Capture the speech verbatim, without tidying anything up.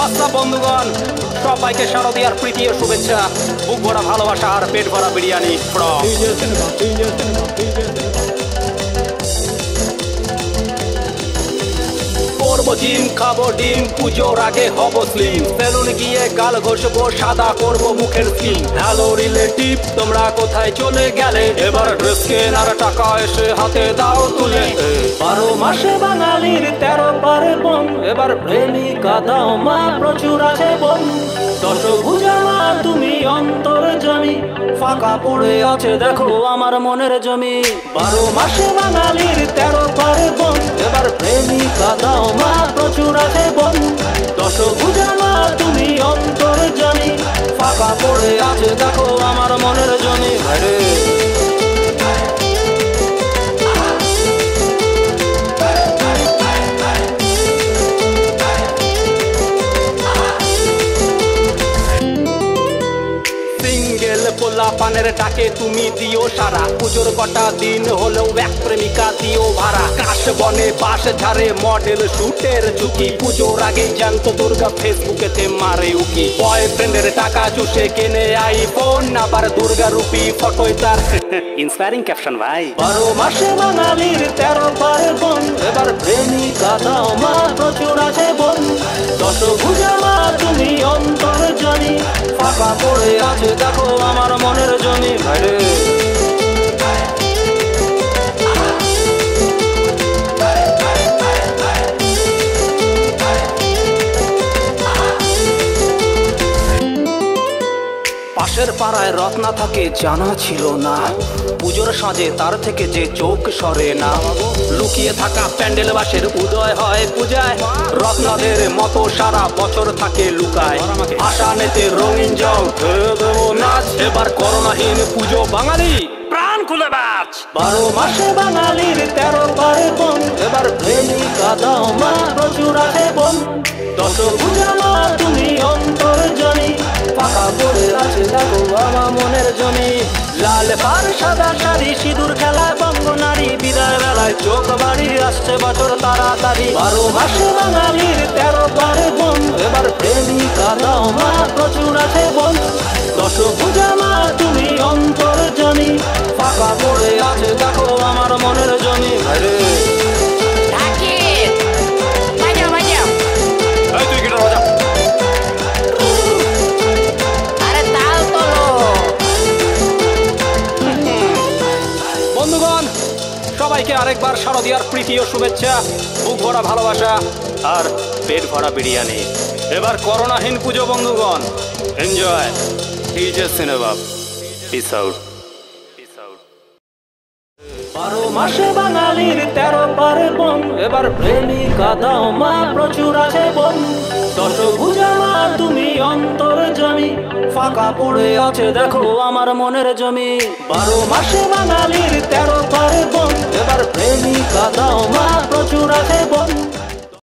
WhatsApp বন্ধুগণ, সবাইকে শারদিয়ার প্রীতি ও শুভেচ্ছা। বুক ভরা ভালোবাসা আর পেট ভরা বিরিয়ানি ফ্রম করবো জিম, খাবো ডিম, পুজোর আগে হবো স্লিম, সেলুন গিয়ে গাল ঘষবো, সাদা করবো মুখের স্কিন। হ্যালো রিলেটিভ, তোমরা কোথায় চলে গেলে? এবার ড্রেস কেনার টাকা এসে হাতে দাও তুলে। বারো মাসে বাঙালির তেরো পার্বণ, এবার প্রেমিকা দাও মা, প্রচুর আছে বোন। দশভুজা মা তুমি অন্তর্যামী, ফাঁকা পড়ে আছে দেখো আমার মনের জমি। বারো মাসে বাঙালির তেরো পার্বণ, এবার প্রেমিকা দাও মা, প্রচুর আছে বোন। দশভুজা মা তুমি অন্তর্যামী, ফাঁকা পড়ে আছে দেখো আমার মনের জমি। ভাইরে পোলা পানের ডাকে তুমি দিও সারা, পুজোর কটা দিন হলেও এক প্রেমিকা দিও ভাড়া। কাশ বনে বাস ঝাড়ে মডেল শুটের ঝুঁকি, পুজোর আগে জানতো দুর্গা ফেসবুকেতে মারে উকি। বয়ফ্রেন্ডের টাকা চুষে কেনে আইফোন, আবার দুর্গা রূপী ফটোই তার ইন্সপায়ারিং ক্যাপশন ভাই। বারো মাসে বাঙালির তেরো পার্বণ, এবার প্রেমিকা দাও মা, প্রচুর আছে বোন। দশভুজা মা তুমি অন্তর্যামী, ফাঁকা পড়ে আছে দেখো আমার মনের জমি। ভাইরে পাশের পাড়ায় রত্না থাকে জানা ছিল না, পুজোর সাজে তার থেকে যে চোখ সরে না। লুকিয়ে থাকা প্যান্ডেল বাসের উদয় হয় পূজায়, রত্নাদের মতো সারা বছর থাকে লুকায়। আশা নেতে রঙিন জল দেবো নাচ, এবার করোনাহীন পুজো বাঙালি প্রাণ খুলে বাঁচ। বারো মাসে বাঙালির তেরো পার্বণ, এবার প্রেমিকা দাও মা, প্রচুর আছে বোন। দশভুজা মা তুমি অন্তর্যামী, ফাঁকা পড়ে আছে দেখো আমার মনের জমি। লাল পাড় সাদা শাড়ি, সিঁদুর খেলায় বঙ্গ নারী, বিদায় বেলায় চোখ বাড়ি আসছে বছর তাড়াতাড়ি। বারো মাসে বাঙালির তেরো পার্বণ, এবার প্রেমিকা দাও মা, প্রচুর আছে বোন। দশভুজা মা তুমি অন্তর্যামী, ফাঁকা পড়ে আছে দেখো আমার মনের জমি। ভাইরে বন্ধুগণ, সবাইকে আরেকবার শারদিয়ার প্রীতি ও শুভেচ্ছা, বুক ভরা ভালোবাসা আর পেট ভরা বিরিয়ানি। এবার করোনাহীন পুজো বন্ধুগণ, enjoy DJ cinema. Peace out. বারো মাসে বাঙালির তেরো পার্বণ, এবার প্রেমিকা দাও মা, প্রচুর আছে বোন। দশভুজা মা তুমি অন্তর্যামী, ফাঁকা পড়ে আছে দেখো আমার মনের জমি। বারো মাসে বাঙালির তেরো পার্বণ, এবার প্রেমিকা দাও মা, প্রচুর আছে বোন।